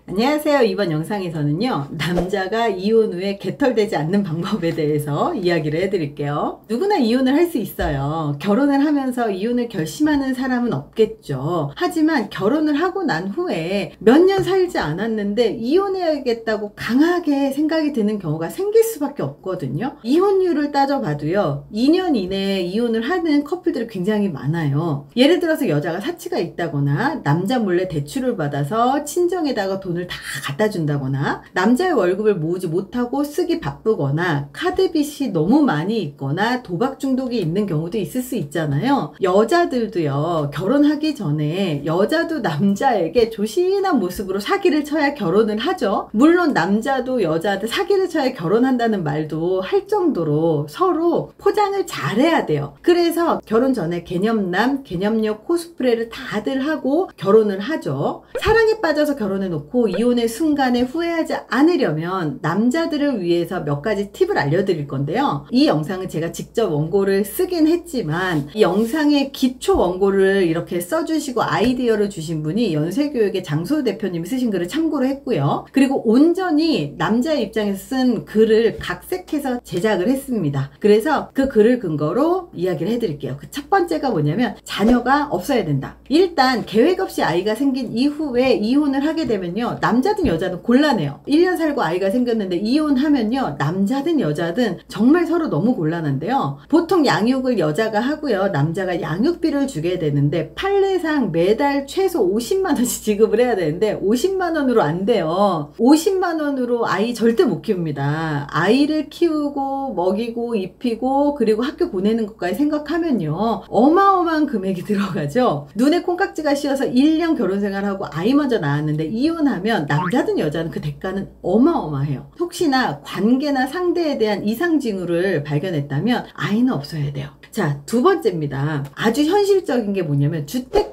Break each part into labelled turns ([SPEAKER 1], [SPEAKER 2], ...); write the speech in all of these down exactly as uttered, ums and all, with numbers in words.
[SPEAKER 1] 안녕하세요. 이번 영상에서는요, 남자가 이혼 후에 개털되지 않는 방법에 대해서 이야기를 해드릴게요. 누구나 이혼을 할 수 있어요. 결혼을 하면서 이혼을 결심하는 사람은 없겠죠. 하지만 결혼을 하고 난 후에 몇 년 살지 않았는데 이혼해야겠다고 강하게 생각이 드는 경우가 생길 수밖에 없거든요. 이혼율을 따져봐도요, 이 년 이내에 이혼을 하는 커플들이 굉장히 많아요. 예를 들어서 여자가 사치가 있다거나 남자 몰래 대출을 받아서 친정에다가 돈을 다 갖다 준다거나, 남자의 월급을 모으지 못하고 쓰기 바쁘거나, 카드빚이 너무 많이 있거나 도박 중독이 있는 경우도 있을 수 있잖아요. 여자들도요, 결혼하기 전에 여자도 남자에게 조신한 모습으로 사기를 쳐야 결혼을 하죠. 물론 남자도 여자한테 사기를 쳐야 결혼한다는 말도 할 정도로 서로 포장을 잘해야 돼요. 그래서 결혼 전에 개념남, 개념녀 코스프레를 다들 하고 결혼을 하죠. 사랑에 빠져서 결혼해 놓고 이혼의 순간에 후회하지 않으려면 남자들을 위해서 몇 가지 팁을 알려드릴 건데요. 이 영상은 제가 직접 원고를 쓰긴 했지만, 이 영상의 기초 원고를 이렇게 써주시고 아이디어를 주신 분이 연세교육의 장소 대표님이 쓰신 글을 참고로 했고요. 그리고 온전히 남자의 입장에서 쓴 글을 각색해서 제작을 했습니다. 그래서 그 글을 근거로 이야기를 해드릴게요. 그 첫 번째가 뭐냐면, 자녀가 없어야 된다. 일단 계획 없이 아이가 생긴 이후에 이혼을 하게 되면요, 남자든 여자든 곤란해요. 일 년 살고 아이가 생겼는데 이혼하면요, 남자든 여자든 정말 서로 너무 곤란한데요. 보통 양육을 여자가 하고요, 남자가 양육비를 주게 되는데 판례상 매달 최소 오십만 원씩 지급을 해야 되는데 오십만 원으로 안 돼요. 오십만 원으로 아이 절대 못 키웁니다. 아이를 키우고 먹이고 입히고 그리고 학교 보내는 것까지 생각하면요, 어마어마한 금액이 들어가죠. 눈에 콩깍지가 씌어서 일 년 결혼생활하고 아이 먼저 낳았는데 이혼하면 남자든 여자든 그 대가는 어마어마해요. 혹시나 관계나 상대에 대한 이상 징후를 발견했다면 아이는 없어야 돼요. 자, 두 번째입니다. 아주 현실적인 게 뭐냐면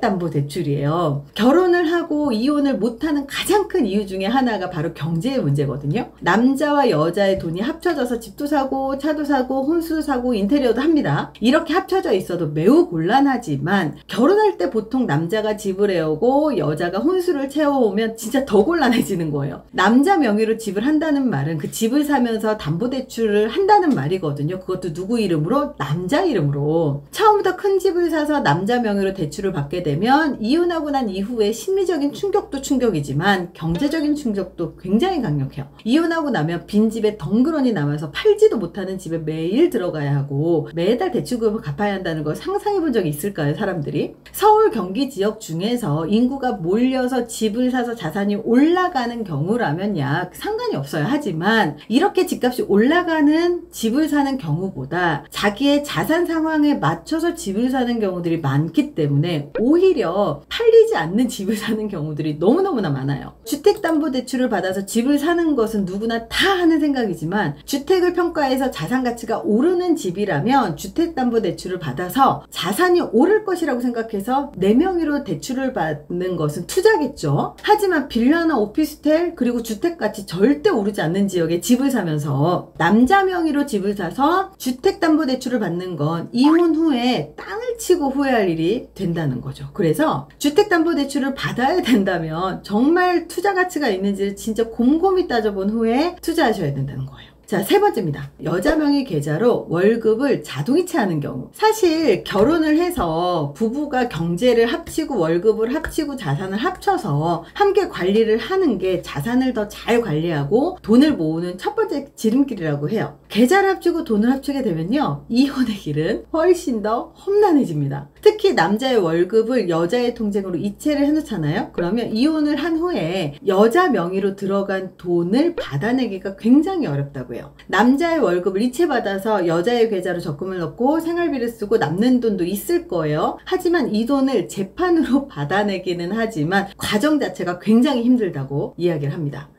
[SPEAKER 1] 주택담보대출이에요. 결혼을 하고 이혼을 못하는 가장 큰 이유 중에 하나가 바로 경제의 문제거든요. 남자와 여자의 돈이 합쳐져서 집도 사고 차도 사고 혼수도 사고 인테리어도 합니다. 이렇게 합쳐져 있어도 매우 곤란하지만, 결혼할 때 보통 남자가 집을 해오고 여자가 혼수를 채워오면 진짜 더 곤란해지는 거예요. 남자 명의로 집을 한다는 말은 그 집을 사면서 담보대출을 한다는 말이거든요. 그것도 누구 이름으로? 남자 이름으로. 처음부터 큰 집을 사서 남자 명의로 대출을 받게 되면 이혼하고 난 이후에 심리적인 충격도 충격이지만 경제적인 충격도 굉장히 강력해요. 이혼하고 나면 빈집에 덩그러니 남아서 팔지도 못하는 집에 매일 들어가야 하고 매달 대출금을 갚아야 한다는 걸 상상해 본 적이 있을까요, 사람들이? 서울 경기 지역 중에서 인구가 몰려서 집을 사서 자산이 올라가는 경우라면 야 상관이 없어요. 하지만 이렇게 집값이 올라가는 집을 사는 경우보다 자기의 자산 상황에 맞춰서 집을 사는 경우들이 많기 때문에 오히려 팔리지 않는 집을 사는 경우들이 너무너무나 많아요. 주택담보대출을 받아서 집을 사는 것은 누구나 다 하는 생각이지만, 주택을 평가해서 자산 가치가 오르는 집이라면 주택담보대출을 받아서 자산이 오를 것이라고 생각해서 내 명의로 대출을 받는 것은 투자겠죠. 하지만 빌라나 오피스텔 그리고 주택가치 절대 오르지 않는 지역에 집을 사면서 남자 명의로 집을 사서 주택담보대출을 받는 건 이혼 후에 땅을 치고 후회할 일이 된다는 거죠. 그래서 주택담보대출을 받아야 된다면 정말 투자 가치가 있는지를 진짜 곰곰이 따져본 후에 투자하셔야 된다는 거예요. 자, 세 번째입니다. 여자 명의 계좌로 월급을 자동이체하는 경우. 사실 결혼을 해서 부부가 경제를 합치고 월급을 합치고 자산을 합쳐서 함께 관리를 하는 게 자산을 더 잘 관리하고 돈을 모으는 첫 번째 지름길이라고 해요. 계좌를 합치고 돈을 합치게 되면요, 이혼의 길은 훨씬 더 험난해집니다. 특히 남자의 월급을 여자의 통장으로 이체를 해놓잖아요. 그러면 이혼을 한 후에 여자 명의로 들어간 돈을 받아내기가 굉장히 어렵다고 해요. 남자의 월급을 이체받아서 여자의 계좌로 적금을 넣고 생활비를 쓰고 남는 돈도 있을 거예요. 하지만 이 돈을 재판으로 받아내기는 하지만 과정 자체가 굉장히 힘들다고 이야기를 합니다.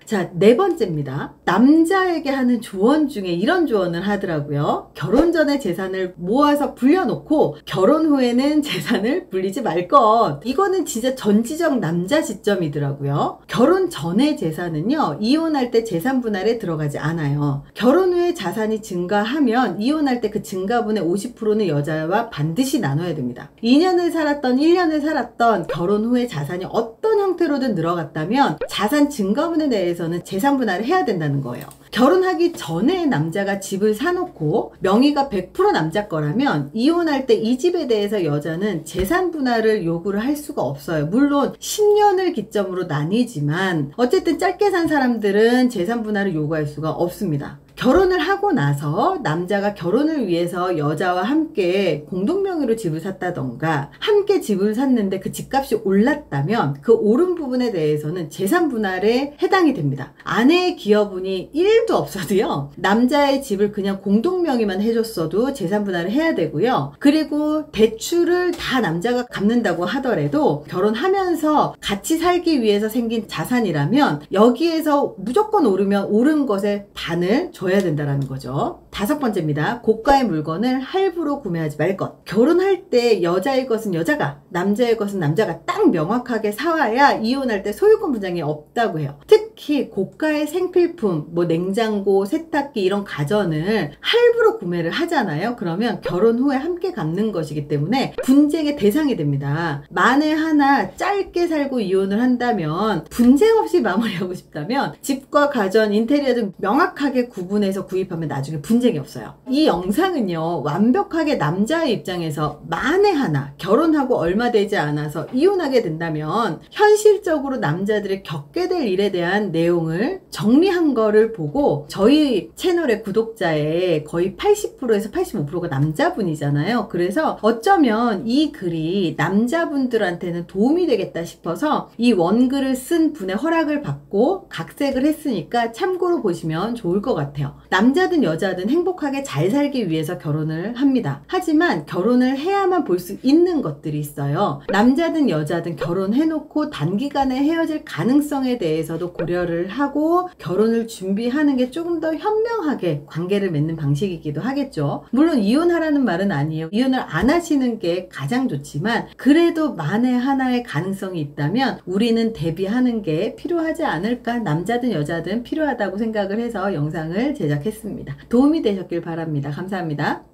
[SPEAKER 1] 자, 네 번째입니다. 남자에게 하는 조언 중에 이런 조언을 하더라고요. 결혼 전에 재산을 모아서 불려놓고 결혼 후에는 재산을 불리지 말 것. 이거는 진짜 전지적 남자 지점이더라고요. 결혼 전의 재산은요, 이혼할 때 재산 분할에 들어가지 않아요. 결혼 후에 자산이 증가하면 이혼할 때 그 증가분의 오십 퍼센트는 여자와 반드시 나눠야 됩니다. 이 년을 살았던 일 년을 살았던 결혼 후에 자산이 어떤 형태로든 늘어갔다면 자산 증가분에 대해서는 재산 분할을 해야 된다는 거예요. 결혼하기 전에 남자가 집을 사놓고 명의가 백 퍼센트 남자 거라면 이혼할 때 이 집에 대해서 여자는 재산 분할을 요구를 할 수가 없어요. 물론 십 년을 기점으로 나뉘지만 어쨌든 짧게 산 사람들은 재산 분할을 요구할 수가 없습니다. 결혼을 하고 나서 남자가 결혼을 위해서 여자와 함께 공동명의로 집을 샀다던가 함께 집을 샀는데 그 집값이 올랐다면 그 오른 부분에 대해서는 재산 분할에 해당이 됩니다. 아내의 기여분이 일도 없어도요, 남자의 집을 그냥 공동명의만 해줬어도 재산 분할을 해야 되고요. 그리고 대출을 다 남자가 갚는다고 하더라도 결혼하면서 같이 살기 위해서 생긴 자산이라면 여기에서 무조건 오르면 오른 것의 반을 줘야 된다라는 거죠. 다섯 번째입니다. 고가의 물건을 할부로 구매하지 말 것. 결혼할 때 여자의 것은 여자가, 남자의 것은 남자가 딱 명확하게 사와야 이혼할 때 소유권 분쟁이 없다고 해요. 특히 고가의 생필품, 뭐 냉장고, 세탁기 이런 가전을 할부로 구매를 하잖아요. 그러면 결혼 후에 함께 갚는 것이기 때문에 분쟁의 대상이 됩니다. 만에 하나 짧게 살고 이혼을 한다면 분쟁 없이 마무리하고 싶다면 집과 가전, 인테리어 등 명확하게 구분해서 구입하면 나중에 분쟁이 없어요. 이 영상은요, 완벽하게 남자의 입장에서 만에 하나 결혼하고 얼마 되지 않아서 이혼하게 된다면 현실적으로 남자들이 겪게 될 일에 대한 내용을 정리한 거를 보고 저희 채널의 구독자의 거의 팔십 퍼센트에서 팔십오 퍼센트가 남자분이잖아요. 그래서 어쩌면 이 글이 남자분들한테는 도움이 되겠다 싶어서 이 원글을 쓴 분의 허락을 받고 각색을 했으니까 참고로 보시면 좋을 것 같아요. 남자든 여자든 행복하게 잘 살기 위해서 결혼을 합니다. 하지만 결혼을 해야만 볼 수 있는 것들이 있어요. 남자든 여자든 결혼해놓고 단기간에 헤어질 가능성에 대해서도 고려를 하고 결혼을 준비하는 게 조금 더 현명하게 관계를 맺는 방식이기도 하겠죠. 물론 이혼하라는 말은 아니에요. 이혼을 안 하시는 게 가장 좋지만 그래도 만에 하나의 가능성이 있다면 우리는 대비하는 게 필요하지 않을까, 남자든 여자든 필요하다고 생각을 해서 영상을 제작했습니다. 도움이 되셨길 바랍니다. 감사합니다.